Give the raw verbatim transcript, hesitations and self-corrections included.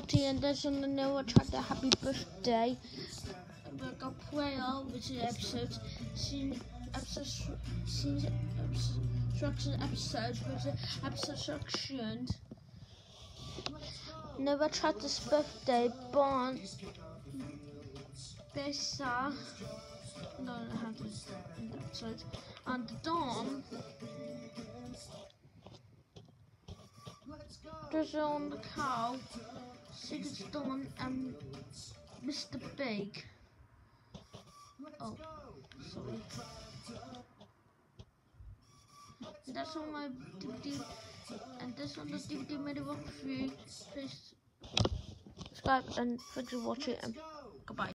Watty, and there's on the Never Tried the Happy Birthday. We've got Prayer, which is episode, scene, episode, scene, structured episode, which is episode structured. Never Tried This Birthday, Bon, Bessa, no, I have this in the episode, and Dawn. There's on the cow, Secret's Dawn, and Mister Big. Oh, sorry. And that's on my D V D, and that's on the D V D made it walk through. Please subscribe and thanks for watching, and goodbye.